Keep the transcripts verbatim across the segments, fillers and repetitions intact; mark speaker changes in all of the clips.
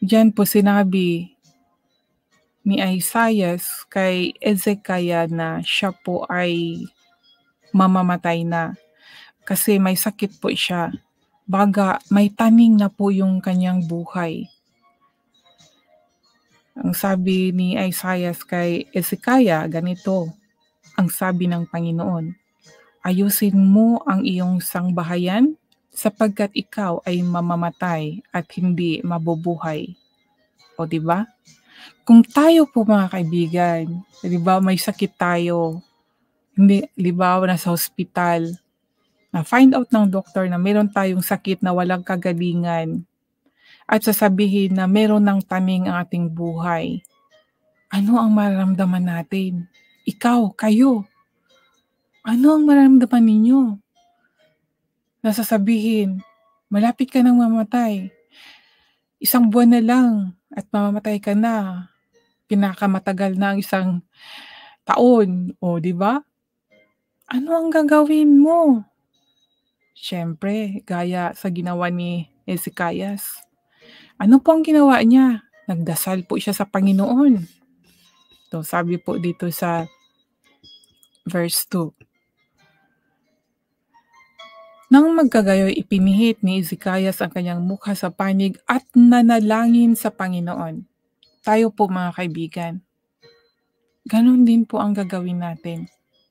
Speaker 1: Diyan po sinabi ni Isaias kay Ezekiah na siya po ay mamamatay na kasi may sakit po siya. Baga may taning na po yung kanyang buhay. Ang sabi ni Isaias kay Ezekiah, ganito ang sabi ng Panginoon, ayusin mo ang iyong sangbahayan sapagkat ikaw ay mamamatay at hindi mabubuhay. O di ba? Kung tayo po mga kaibigan, di ba may sakit tayo, hindi, di ba nasa hospital, na find out ng doktor na meron tayong sakit na walang kagalingan at sasabihin na meron ng taning ang ating buhay. Ano ang mararamdaman natin? Ikaw, kayo. Ano ang mararamdaman ninyo? Nasasabihin, malapit ka nang mamatay. Isang buwan na lang at mamamatay ka na. Pinakamatagal na ang isang taon. O, di ba? Ano ang gagawin mo? Siyempre, gaya sa ginawa ni Ezekias. Ano po ang ginawa niya? Nagdasal po siya sa Panginoon. So, sabi po dito sa verse two. Nang magkagayoy, ipinihit ni Ezekias ang kanyang mukha sa panig at nanalangin sa Panginoon. Tayo po mga kaibigan, ganon din po ang gagawin natin.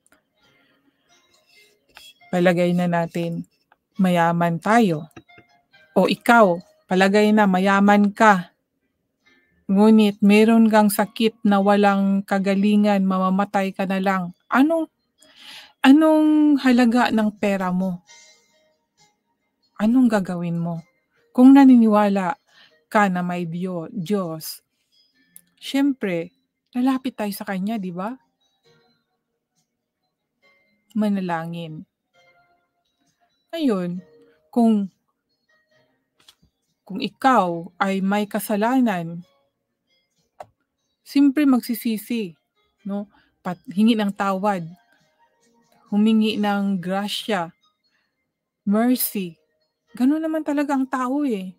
Speaker 1: Palagay na natin, mayaman tayo. O ikaw, palagay na mayaman ka. Ngunit meron kang sakit na walang kagalingan, mamamatay ka na lang. Anong, anong halaga ng pera mo? Anong gagawin mo? Kung naniniwala ka na may Diyo, Diyos, syempre, lalapit tayo sa Kanya, di ba? Manalangin. Ngayon, kung kung ikaw ay may kasalanan, siyempre magsisisi, no? Pat, hingi ng tawad, humingi ng grasya, mercy. Ganun naman talaga ang tao eh.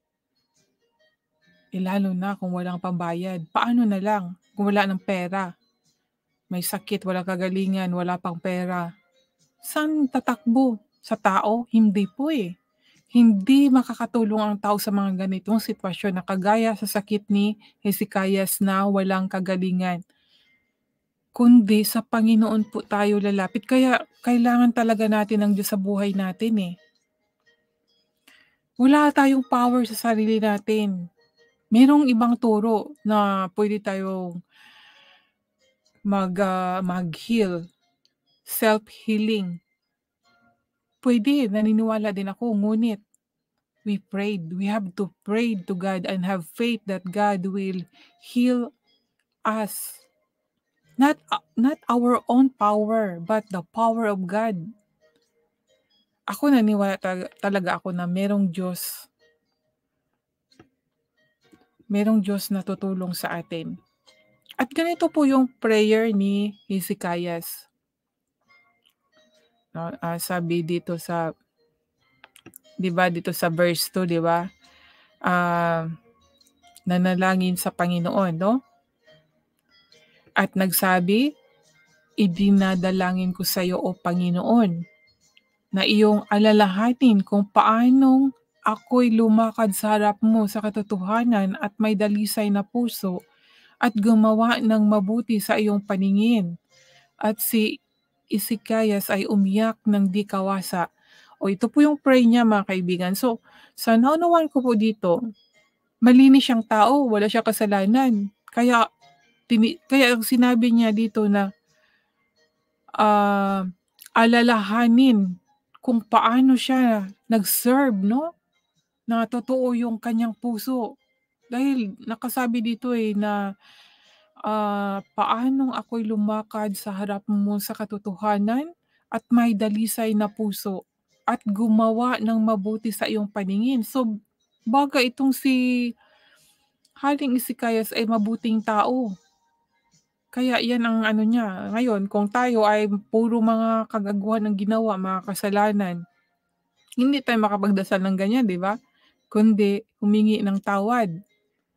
Speaker 1: E lalo na kung walang pambayad. Paano na lang kung wala ng pera? May sakit, wala kagalingan, wala pang pera. Saan tatakbo? Sa tao? Hindi po eh. Hindi makakatulong ang tao sa mga ganitong sitwasyon na kagaya sa sakit ni Hezekias na walang kagalingan. Kundi sa Panginoon po tayo lalapit. Kaya kailangan talaga natin ng Diyos sa buhay natin eh. Wala tayong power sa sarili natin. Merong ibang turo na pwede tayong mag, uh, mag-heal, self-healing. Pwede, naniniwala din ako, ngunit we prayed. We have to pray to God and have faith that God will heal us. Not, uh, not our own power, but the power of God. Ako naniwala ta- talaga ako na merong Diyos. Merong Diyos na tutulong sa atin. At ganito po yung prayer ni Hezekias. No, uh, sabi dito sa, di ba, dito sa verse two, di ba? Uh, nanalangin sa Panginoon, no? At nagsabi, idinadalangin ko sa iyo, O Panginoon, na iyong alalahanin kung paanong ako'y lumakad sa harap mo sa katotohanan at may dalisay na puso at gumawa ng mabuti sa iyong paningin. At si Ezekias ay umiyak ng di kawasa. O ito po yung pray niya mga kaibigan. So, sa naunawan ko po dito, malinis siyang tao, wala siyang kasalanan. Kaya, tini, kaya sinabi niya dito na uh, alalahanin kung paano siya nag-serve, no? Na totoo yung kanyang puso. Dahil nakasabi dito eh na uh, paanong ako'y lumakad sa harap mo sa katotohanan at may dalisay na puso at gumawa ng mabuti sa iyong paningin. So, baga itong si Haring Hezekias ay mabuting tao. Kaya yan ang ano niya. Ngayon, kung tayo ay puro mga kagaguhan ng ginawa, mga kasalanan, hindi tayo makapagdasal ng ganyan, di ba? Kundi humingi ng tawad.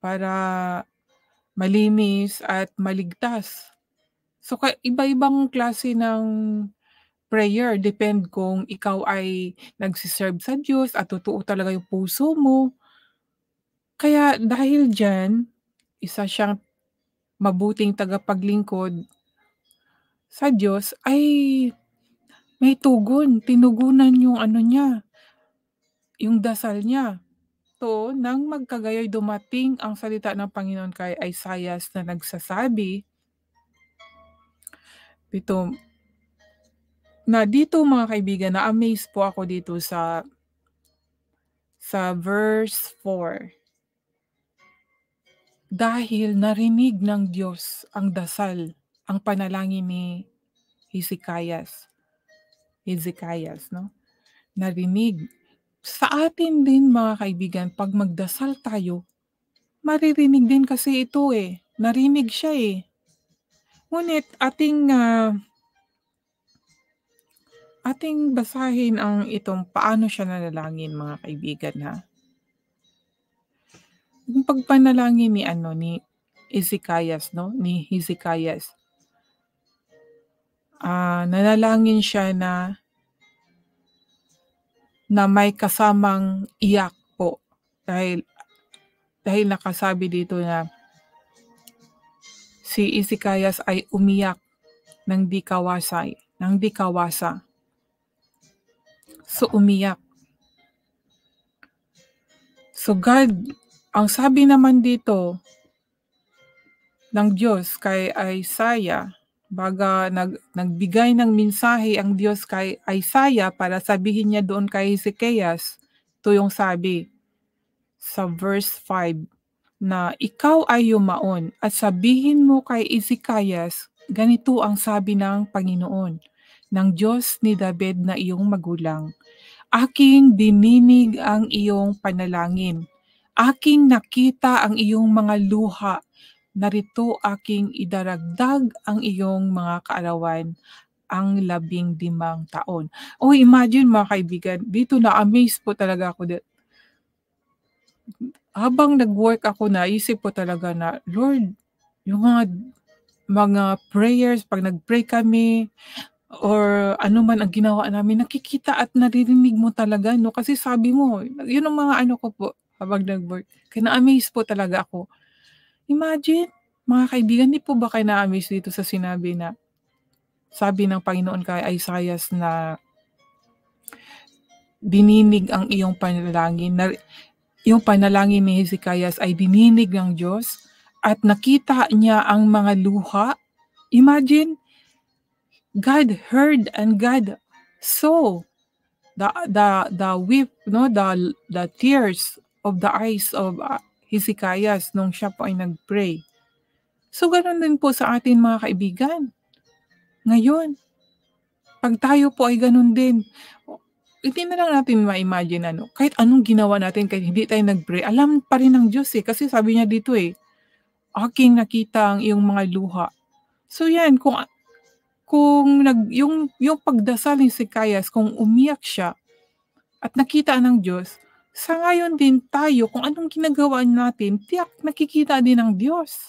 Speaker 1: para malinis at maligtas. So, ka iba-ibang klase ng prayer depend kung ikaw ay nagse-serve sa Diyos at totoo talaga yung puso mo. Kaya dahil diyan, isa siyang mabuting tagapaglingkod sa Diyos ay may tugon, tinugunan yung ano niya, yung dasal niya. To nang magkagayoy dumating ang salita ng Panginoon kay Isaias na nagsasabi Ito na dito mga kaibigan, na-amaze po ako dito sa sa verse four. Dahil narinig ng Diyos ang dasal, ang panalangin ni Hezekias. Hezekias, no? Narinig. Sa atin din mga kaibigan, 'pag magdasal tayo, maririnig din kasi ito, eh. Narinig siya, eh. Ngunit ating, ah ating basahin ang itong paano siya nanalangin mga kaibigan, ha. Yung pagpanalangin ni ano, ni Hezekias 'no, ni Hezekias. Ah, nanalangin siya na na may kasamang iyak po dahil dahil nakasabi dito na si Hezekias ay umiyak ng di kawasay ng di kawasa. So, umiyak. So, God, ang sabi naman dito ng Diyos kay Isaiah, baga nag nagbigay ng mensahe ang Diyos kay Isaiah para sabihin niya doon kay Hezekias, ito yung sabi sa verse five na, "Ikaw ay yumaon at sabihin mo kay Hezekias, ganito ang sabi ng Panginoon, ng Diyos ni David na iyong magulang. Aking dininig ang iyong panalangin. Aking nakita ang iyong mga luha. Narito aking idaragdag ang iyong mga kaarawan, ang labing limang taon." Oh, imagine mga kaibigan, dito na-amaze po talaga ako. De- habang nag-work ako, naisip ko talaga na, Lord, yung mga mga prayers, pag nag-pray kami, or ano man ang ginawa namin, nakikita at naririnig mo talaga, no? Kasi sabi mo, yun ang mga ano ko po, habang nag-work. Kaya na-amaze po talaga ako. Imagine, mga kaibigan, di po ba kayo na-amaze dito sa sinabi na, sabi ng Panginoon kay Isaias na, dininig ang iyong panalangin, na yung panalangin ni Hezekias ay dininig ng Diyos at nakita niya ang mga luha. Imagine, God heard and God saw the the the weep, no, the the tears of the eyes of uh, Hezekias nung siya po ay nagpray. So ganoon din po sa atin mga kaibigan. Ngayon, pag tayo po ay ganoon din, hindi na lang natin ma-imagine ano, kahit anong ginawa natin, kahit hindi tayo nag-pray, alam pa rin ng Diyos, eh, kasi sabi niya dito, eh, aking nakita ang iyong mga luha. So yan, kung kung nag yung yung pagdasal ni Hezekias, kung umiyak siya at nakita ng Diyos, sa ngayon din tayo kung anong ginagawa natin, tiyak nakikita din ng Diyos.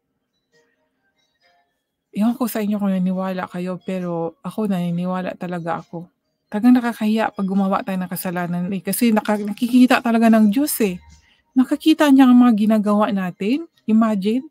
Speaker 1: Ewan ko sa inyo kung naniniwala kayo, pero ako naniniwala talaga ako. Talagang nakakahiya 'pag gumawa tayo ng kasalanan, eh, kasi naka nakikita talaga ng Diyos, eh. Nakikita niya ang mga ginagawa natin, imagine.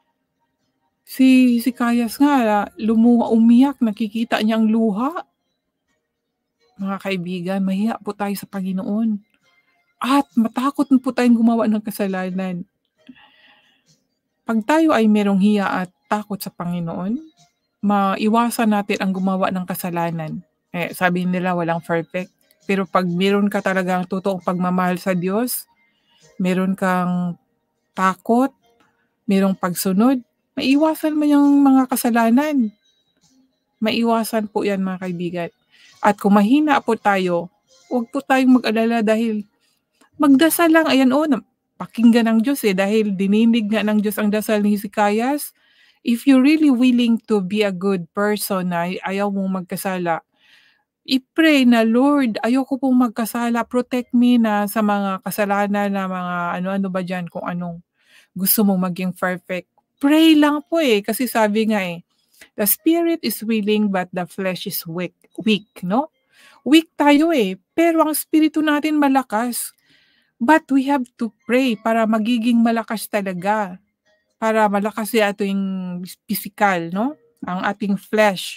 Speaker 1: Si Hezekias nga lumuha, umiyak, nakikita niya ang luha. Mga kaibigan, mahiya po tayo sa Panginoon at matakot po tayong gumawa ng kasalanan. 'Pag tayo ay merong hiya at takot sa Panginoon, maiwasan natin ang gumawa ng kasalanan. Eh, sabi nila walang perfect, pero 'pag meron ka talagang totoong pagmamahal sa Diyos, meron kang takot, merong pagsunod, maiiwasan mo yung mga kasalanan. Maiiwasan po 'yan mga kaibigan. At kung mahina po tayo, huwag po tayong mag-alala dahil magdasal lang, ayan, oh, na pakinggan ng Diyos, eh, dahil dininig nga ng Diyos ang dasal ni Hezekias. If you're really willing to be a good person na ayaw mong magkasala, i-pray na, Lord, ayoko pong magkasala, protect me na sa mga kasalanan na mga ano-ano ba diyan, kung anong gusto mong maging perfect, pray lang po, eh, kasi sabi nga, eh, "The spirit is willing but the flesh is weak," weak 'no? Weak tayo, eh, pero ang espiritu natin malakas. But we have to pray para magiging malakas talaga, para malakas yung ating pisikal 'no, ang ating flesh.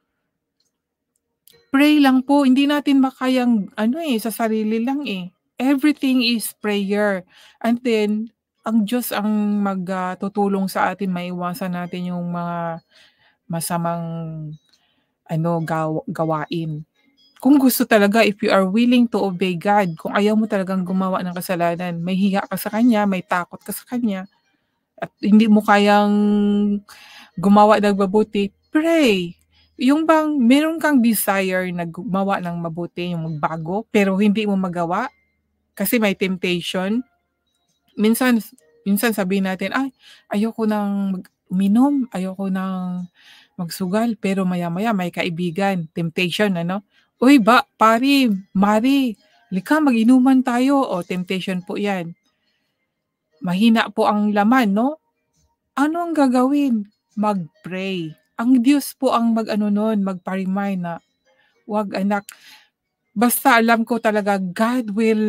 Speaker 1: Pray lang po, hindi natin makayang ano, eh, sa sarili lang, eh. Everything is prayer. And then, ang Diyos ang mag ah, tutulong sa atin maiwasan natin yung mga masamang ano, gaw gawain. Kung gusto talaga, if you are willing to obey God, kung ayaw mo talagang gumawa ng kasalanan, may hiya ka sa Kanya, may takot ka sa Kanya, at hindi mo kayang gumawa ng mabuti, pray. Yung bang meron kang desire na gumawa ng mabuti, yung magbago, pero hindi mo magawa kasi may temptation. Minsan minsan sabihin natin, "Ay, ayoko ng mag uminom, ayoko ng magsugal," pero maya-maya may kaibigan, temptation ano, "Uy ba pare, mare, halika mag-inuman tayo." O temptation po 'yan. Mahina po ang laman 'no? Ano ang gagawin? Mag-pray. Ang Diyos po ang mag-ano nun, magpa-remind na, "Wag anak." Basta alam ko talaga God will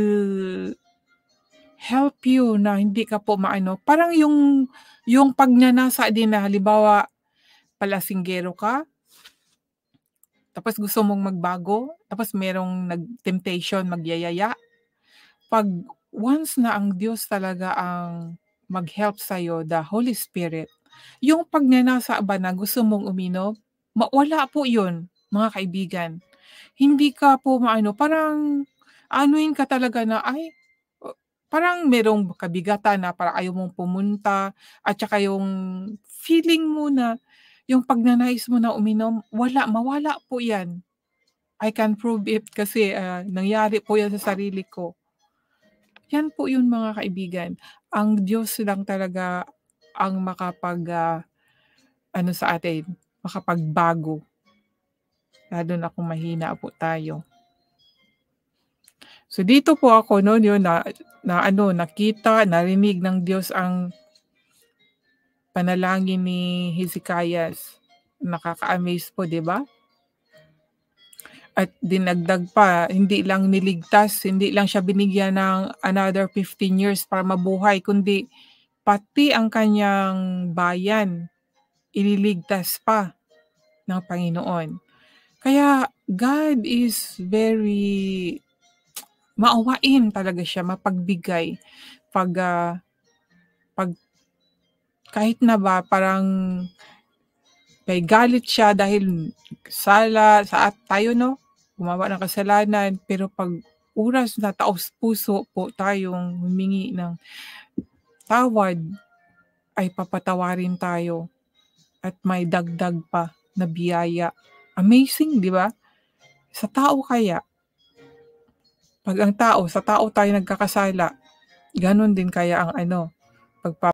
Speaker 1: help you na hindi ka po maano, parang yung yung pagnanasa din na halimbawa palasinggero ka, tapos gusto mong magbago, tapos merong nag-temptation magyayaya. 'Pag once na ang Diyos talaga ang mag-help sa'yo, the Holy Spirit, yung pagnanasa ba na gusto mong uminom, ma wala po yun, mga kaibigan. Hindi ka po maano, parang aanuhin ka talaga na, ay, o parang merong kabigatan na parang ayaw mong pumunta at saka yung feeling mo na yung pagnanais mo na uminom, wala, mawala po yan. I can prove it kasi, ah, nangyari po yan sa sarili ko. Yan po yun mga kaibigan, ang Diyos lang talaga ang makapag, ah, ano sa atin, makapagbago. Lalo na kung mahina po tayo. So dito po ako 'no, yun na na ano, nakita, narinig ng Diyos ang panalangin ni Hezekias. Nakaka-amaze po, 'di ba? At dinagdag pa, hindi lang niligtas, hindi lang siya binigyan ng another fifteen years para mabuhay, kundi pati ang kanyang bayan ililigtas pa ng Panginoon. Kaya God is very maawain talaga siya, mapagbigay 'pag, ah, 'pag kahit na ba parang may galit siya dahil sala sa at tayo 'no, gumawa ng kasalanan, pero 'pag oras na taos-puso po tayong humingi ng tawad, ay papatawarin tayo at may dagdag pa na biyaya. Amazing, 'di ba? Sa tao kaya, 'pag ang tao sa tao tayo nagkakasala, gano'n din kaya ang ano, pagpa